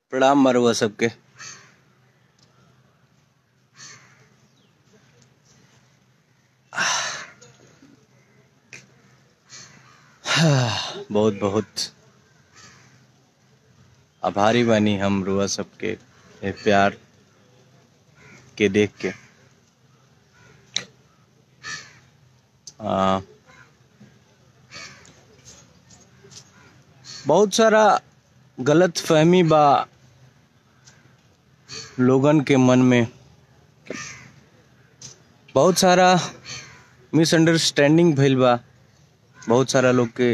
प्रणाम मरुआ सबके। बहुत बहुत आभारी बानी हम रुआ सबके ये प्यार के देख के। बहुत सारा गलत फहमी बा लोगन के मन में, बहुत सारा मिसअंडरस्टैंडिंग भइल बा, बहुत सारा लोग के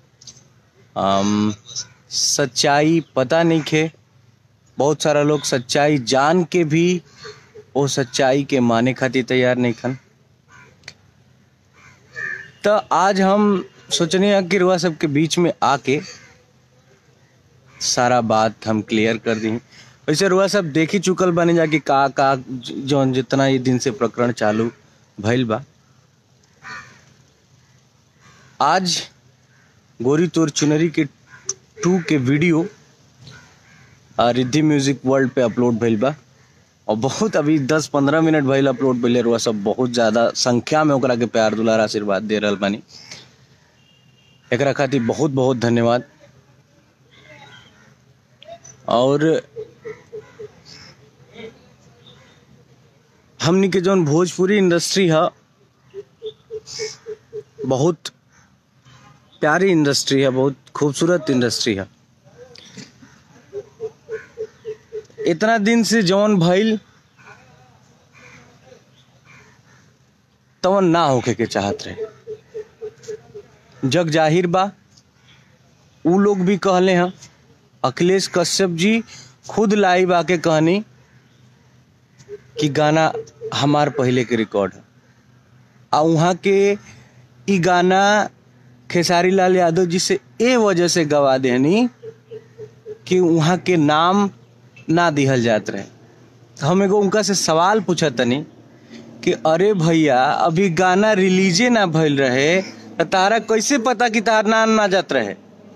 सच्चाई पता नहीं खे, बहुत सारा लोग सच्चाई जान के भी वो सच्चाई के माने खातिर तैयार नहीं खन। तो आज हम सोचने हैं कि रुआ सबके बीच में आके सारा बात हम क्लियर कर दी। वैसे रुआ सब देख ही चुकल बने जाके का जौन जितना ये दिन से प्रकरण चालू भइल बा। आज गोरी तोर चुनरी के 2 के वीडियो रिद्धि म्यूजिक वर्ल्ड पे अपलोड भइल बा और बहुत अभी 10-15 मिनट भइल अपलोड भइले। रुआ सब बहुत ज़्यादा संख्या में ओकरा के प्यार दुलार आशीर्वाद दे रहल बानी, एकरा खातिर बहुत बहुत धन्यवाद। और हमनी के जौन भोजपुरी इंडस्ट्री है बहुत प्यारी इंडस्ट्री है, बहुत खूबसूरत इंडस्ट्री है। इतना दिन से जौन भइल तवन ना होके के चाहत रहे। जग जाहिर बा, उ लोग भी कहले हैं, अखिलेश कश्यप जी खुद लाइव आके कहनी कि गाना हमार पहले के रिकॉर्ड है। आ वहाँ के ई गाना खेसारी लाल यादव जी से ए वजह से गवा देनी कि वहाँ के नाम ना दिहल जात रहे। हम एगो उनका से सवाल पूछा तनी कि अरे भैया अभी गाना रिलीजे ना भइल रहे तो तारा कैसे पता कि तार नाम ना जात रहे?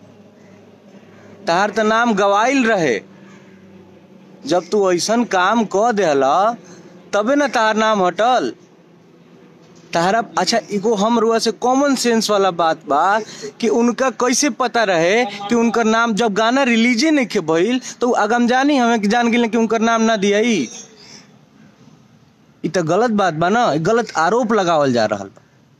तार तो नाम गवाइल रहे। जब तू ऐसन काम कह देला तबे ना तार नाम हटल। तारा अच्छा एगो हम रुआ से कॉमन सेंस वाला बात बा कि उनका कैसे पता रहे कि उनका नाम जब गाना रिलीजे नहीं के भइल तो अगम जानी हमें जान गिले कि उनका नाम ना दिया। ई तो गलत बात बा ना, गलत आरोप लगावल जा रहा बा।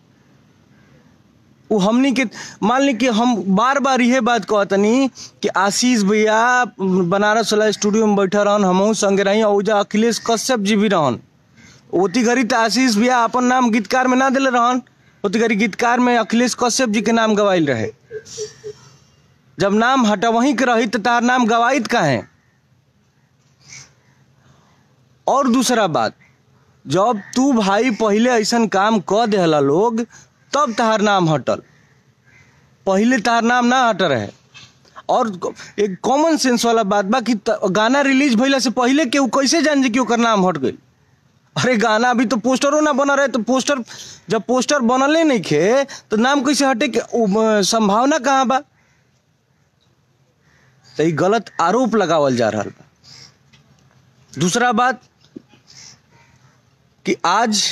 वो हमनी के मान ली कि हम बार बार यह बात कहतनी कि आशीष भैया बनारस वाला स्टूडियो में बैठा रहन, हमहू संगे रही, और अखिलेश कश्यप जी भी रहन। ओती घड़ी तो आशीष भैया अपन नाम गीतकार में ना दिले रहन, ओती घड़ी गीतकार में अखिलेश कश्यप जी के नाम गवाइल रहे। जब नाम हटा वहीं के रही तो तार नाम गवाइत काहे? और दूसरा बात, जब तू भाई पहले ऐसा काम कह देला लोग तब तार नाम हटल, पहले तार नाम ना हट रहे। और एक कॉमन सेंस वाला बात बा कि गाना रिलीज भइला से पहले केहू कैसे जान जे कि ओकर नाम हट गई? अरे गाना अभी तो पोस्टरों ना बना रहे, तो पोस्टर जब पोस्टर बनले नहीं खे तो नाम कैसे हटे के संभावना कहाँ बा? तो ये गलत आरोप लगावल जा रहा बा। दूसरा बात कि आज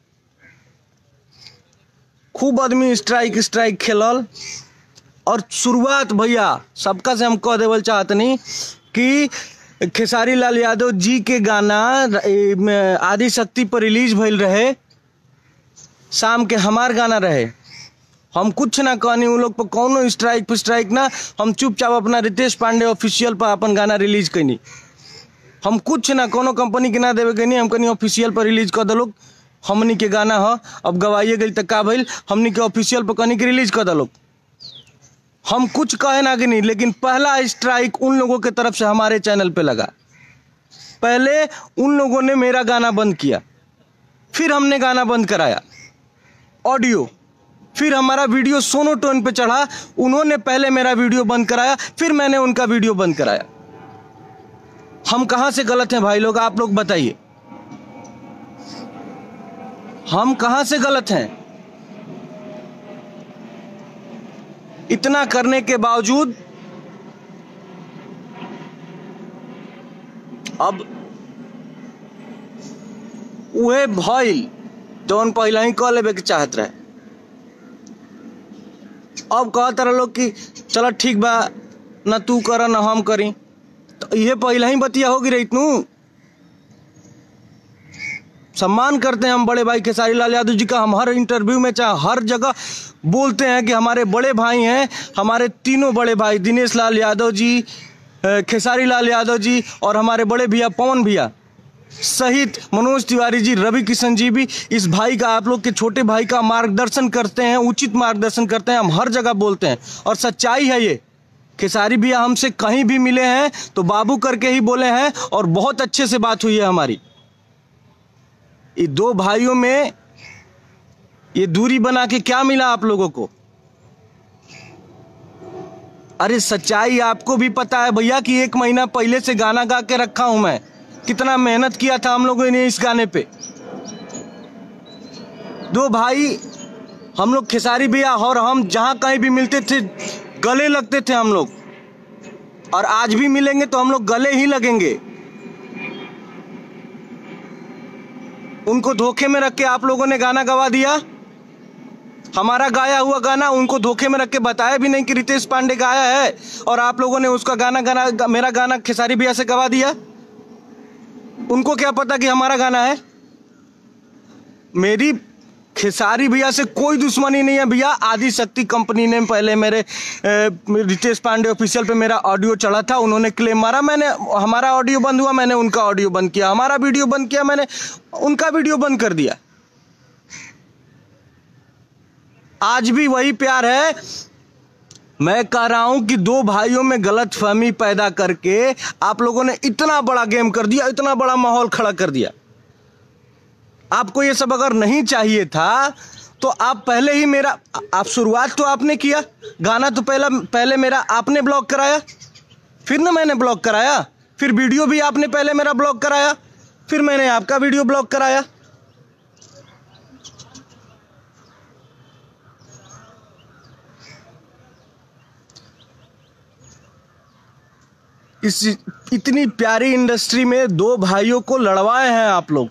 खूब आदमी स्ट्राइक खेलल और शुरुआत भैया सबका से हम कह देवल चाहतनी कि खेसारी लाल यादव जी के गाना आदि शक्ति पर रिलीज भइल रहे, शाम के हमार गाना रहे। हम कुछ ना कहनी, उन लोग पर कौनो स्ट्राइक ना, हम चुपचाप अपना रितेश पांडे ऑफिशियल पर अपन गाना रिलीज कैनी। हम कुछ ना कोनो कंपनी के ना देवे गनी, हम कनी ऑफिशियल पर रिलीज कर दलो। हमनी के गाना ह अब गवाइए गई तक का भइल, हमनी के ऑफिशियल पर कनी के रिलीज कर दलो। हम कुछ कहे ना कि नहीं, लेकिन पहला स्ट्राइक उन लोगों के तरफ से हमारे चैनल पे लगा। पहले उन लोगों ने मेरा गाना बंद किया, फिर हमने गाना बंद कराया ऑडियो, फिर हमारा वीडियो सोनोटोन पे चढ़ा। उन्होंने पहले मेरा वीडियो बंद कराया, फिर मैंने उनका वीडियो बंद कराया। हम कहां से गलत हैं भाई लोग? आप लोग बताइए, हम कहां से गलत हैं? इतना करने के बावजूद अब उहे भइल जौन पहले ही कह लेबे के चाहत रहे। अब कहत रहे लोग कि चलो ठीक बा, ना तू कर ना हम करी, तो ये पहले ही बतिया होगी रही तू। सम्मान करते हैं हम बड़े भाई खेसारी लाल यादव जी का। हम हर इंटरव्यू में चाहे हर जगह बोलते हैं कि हमारे बड़े भाई हैं, हमारे तीनों बड़े भाई दिनेश लाल यादव जी, खेसारी लाल यादव जी और हमारे बड़े भैया पवन भैया सहित मनोज तिवारी जी, रवि किशन जी भी इस भाई का, आप लोग के छोटे भाई का मार्गदर्शन करते हैं, उचित मार्गदर्शन करते हैं। हम हर जगह बोलते हैं और सच्चाई है ये। खेसारी भैया हमसे कहीं भी मिले हैं तो बाबू करके ही बोले हैं और बहुत अच्छे से बात हुई है हमारी। ये दो भाइयों में ये दूरी बना के क्या मिला आप लोगों को? अरे सच्चाई आपको भी पता है भैया कि 1 महीना पहले से गाना गा के रखा हूं मैं। कितना मेहनत किया था हम लोगों ने इस गाने पे। दो भाई हम लोग, खेसारी भैया और हम, जहां कहीं भी मिलते थे गले लगते थे हम लोग, और आज भी मिलेंगे तो हम लोग गले ही लगेंगे। उनको धोखे में रख के आप लोगों ने गाना गवा दिया, हमारा गाया हुआ गाना उनको धोखे में रख के बताया भी नहीं कि रितेश पांडे गाया है, और आप लोगों ने उसका गाना मेरा गाना खेसारी भैया से गवा दिया। उनको क्या पता कि हमारा गाना है। मेरी खेसारी भैया से कोई दुश्मनी नहीं है भैया। आदि शक्ति कंपनी ने पहले मेरे रितेश पांडे ऑफिशियल पे मेरा ऑडियो चढ़ा था, उन्होंने क्लेम मारा, मैंने, हमारा ऑडियो बंद हुआ, मैंने उनका ऑडियो बंद किया, हमारा वीडियो बंद किया, मैंने उनका वीडियो बंद कर दिया। आज भी वही प्यार है। मैं कह रहा हूं कि दो भाइयों में गलतफहमी पैदा करके आप लोगों ने इतना बड़ा गेम कर दिया, इतना बड़ा माहौल खड़ा कर दिया। आपको ये सब अगर नहीं चाहिए था तो आप पहले ही मेरा, आप शुरुआत तो आपने किया, गाना तो पहले मेरा आपने ब्लॉक कराया, फिर ना मैंने ब्लॉक कराया, फिर वीडियो भी आपने पहले मेरा ब्लॉक कराया, फिर मैंने आपका वीडियो ब्लॉक कराया। इस इतनी प्यारी इंडस्ट्री में दो भाइयों को लड़वाए हैं आप लोग,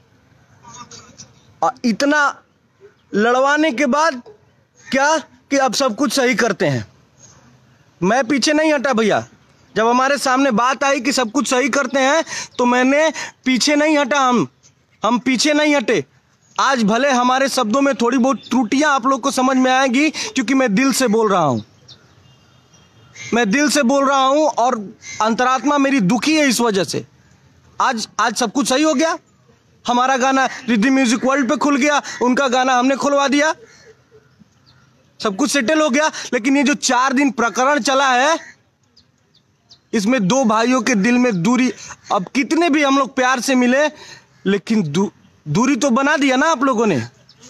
और इतना लड़वाने के बाद क्या कि अब सब कुछ सही करते हैं। मैं पीछे नहीं हटा भैया। जब हमारे सामने बात आई कि सब कुछ सही करते हैं तो मैंने पीछे नहीं हटा। हम पीछे नहीं हटे। आज भले हमारे शब्दों में थोड़ी बहुत त्रुटियां आप लोग को समझ में आएगी, क्योंकि मैं दिल से बोल रहा हूं, मैं दिल से बोल रहा हूं और अंतरात्मा मेरी दुखी है इस वजह से। आज सब कुछ सही हो गया। हमारा गाना रिद्धि म्यूजिक वर्ल्ड पे खुल गया, उनका गाना हमने खुलवा दिया, सब कुछ सेटल हो गया। लेकिन ये जो 4 दिन प्रकरण चला है, इसमें दो भाइयों के दिल में दूरी, अब कितने भी हम लोग प्यार से मिले, लेकिन दूरी तो बना दिया ना आप लोगों ने।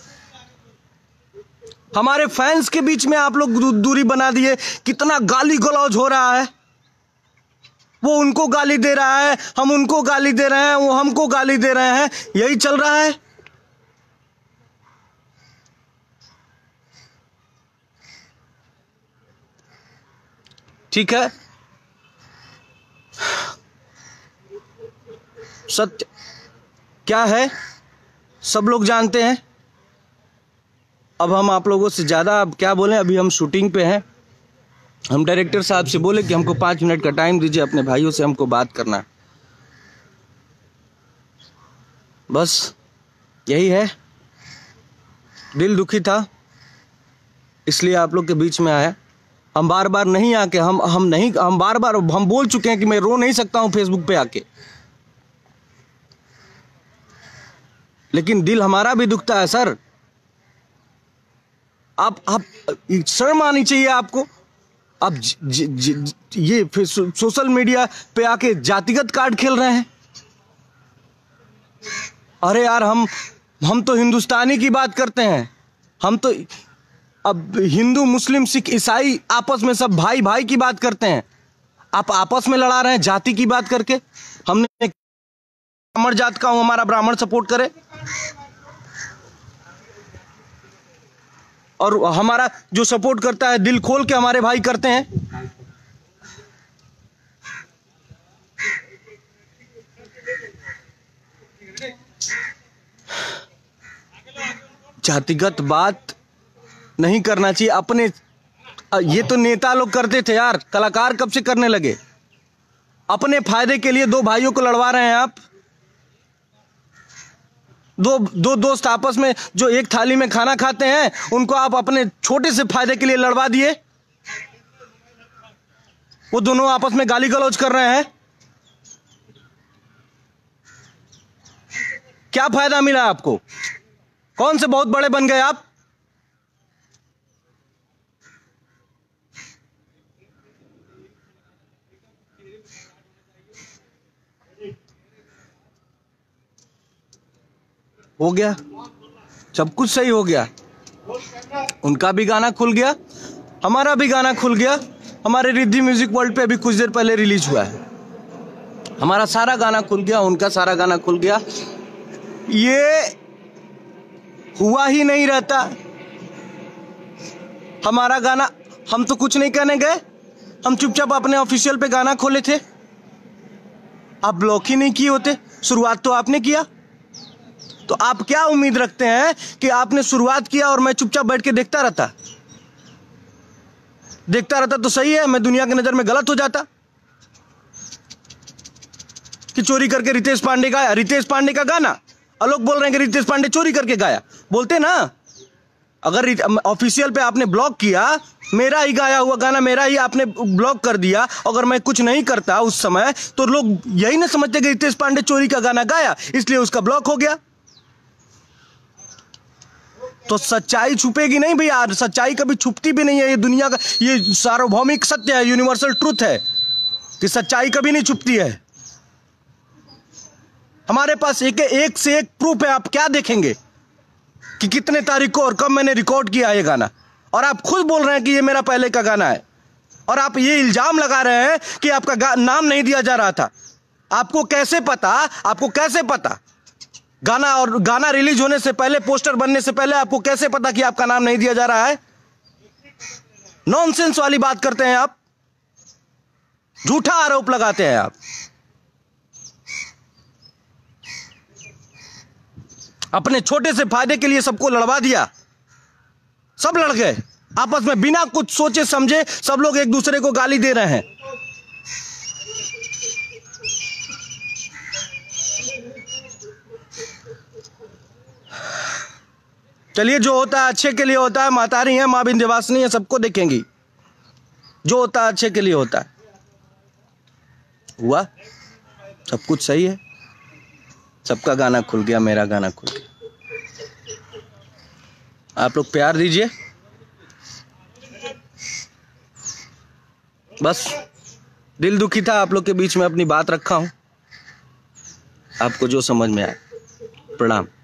हमारे फैंस के बीच में आप लोग दूरी बना दिए। कितना गाली गलौज हो रहा है। वो उनको गाली दे रहा है, हम उनको गाली दे रहे हैं, वो हमको गाली दे रहे हैं, यही चल रहा है। ठीक है, सत्य क्या है सब लोग जानते हैं। अब हम आप लोगों से ज़्यादा अब क्या बोलें, अभी हम शूटिंग पे हैं। हम डायरेक्टर साहब से बोले कि हमको 5 मिनट का टाइम दीजिए, अपने भाइयों से हमको बात करना है। बस यही है। दिल दुखी था इसलिए आप लोग के बीच में आया। हम बार बार नहीं आके, हम बार बार हम बोल चुके हैं कि मैं रो नहीं सकता हूं फेसबुक पे आके, लेकिन दिल हमारा भी दुखता है सर। आप शर्म आनी चाहिए आपको। आप ये सोशल मीडिया पे आके जातिगत कार्ड खेल रहे हैं। अरे यार, हम तो हिंदुस्तानी की बात करते हैं। हम तो अब हिंदू मुस्लिम सिख ईसाई आपस में सब भाई भाई की बात करते हैं। आप आपस में लड़ा रहे हैं जाति की बात करके। हमने ब्राह्मण जात का हूं, हमारा ब्राह्मण सपोर्ट करे, और हमारा जो सपोर्ट करता है दिल खोल के हमारे भाई करते हैं। जातिगत बात नहीं करना चाहिए अपने। ये तो नेता लोग करते थे यार, कलाकार कब से करने लगे? अपने फायदे के लिए दो भाइयों को लड़वा रहे हैं आप। दो दोस्त आपस में जो एक थाली में खाना खाते हैं, उनको आप अपने छोटे से फायदे के लिए लड़वा दिए। वो दोनों आपस में गाली गलौज कर रहे हैं। क्या फायदा मिला आपको? कौन से बहुत बड़े बन गए आप? हो गया, सब कुछ सही हो गया। उनका भी गाना खुल गया, हमारा भी गाना खुल गया। हमारे रिद्धि म्यूजिक वर्ल्ड पे अभी कुछ देर पहले रिलीज हुआ है। हमारा सारा गाना खुल गया, उनका सारा गाना खुल गया। ये हुआ ही नहीं रहता। हमारा गाना, हम तो कुछ नहीं कहने गए, हम चुपचाप अपने ऑफिशियल पे गाना खोले थे। आप ब्लॉक ही नहीं किए होते। शुरुआत तो आपने किया, तो आप क्या उम्मीद रखते हैं कि आपने शुरुआत किया और मैं चुपचाप बैठ के देखता रहता? देखता रहता तो सही है, मैं दुनिया की नजर में गलत हो जाता कि चोरी करके रितेश पांडे गाया। रितेश पांडे का गाना, और लोग बोल रहे हैं कि रितेश पांडे चोरी करके गाया। बोलते ना, अगर ऑफिशियल पे आपने ब्लॉक किया, मेरा ही गाया हुआ गाना मेरा ही आपने ब्लॉक कर दिया, अगर मैं कुछ नहीं करता उस समय, तो लोग यही ना समझते कि रितेश पांडे चोरी का गाना गाया, इसलिए उसका ब्लॉक हो गया। तो सच्चाई छुपेगी नहीं भैया, सच्चाई कभी छुपती भी नहीं है। ये दुनिया का ये सार्वभौमिक सत्य है, यूनिवर्सल ट्रुथ है कि सच्चाई कभी नहीं छुपती है। हमारे पास एक से एक प्रूफ है। आप क्या देखेंगे कि कितने तारीख को और कब मैंने रिकॉर्ड किया ये गाना, और आप खुद बोल रहे हैं कि ये मेरा पहले का गाना है, और आप ये इल्जाम लगा रहे हैं कि आपका नाम नहीं दिया जा रहा था। आपको कैसे पता? आपको कैसे पता? गाना रिलीज होने से पहले, पोस्टर बनने से पहले आपको कैसे पता कि आपका नाम नहीं दिया जा रहा है? नॉनसेंस वाली बात करते हैं आप, झूठा आरोप लगाते हैं आप। अपने छोटे से फायदे के लिए सबको लड़वा दिया, सब लड़ गए आपस में बिना कुछ सोचे समझे। सब लोग एक दूसरे को गाली दे रहे हैं। चलिए, जो होता है अच्छे के लिए होता है। मातारी है, मां विंध्यवासिनी है, सबको देखेंगी। जो होता है अच्छे के लिए होता है। हुआ, सब कुछ सही है। सबका गाना खुल गया, मेरा गाना खुल गया। आप लोग प्यार दीजिए बस। दिल दुखी था, आप लोग के बीच में अपनी बात रखा हूं। आपको जो समझ में आए। प्रणाम।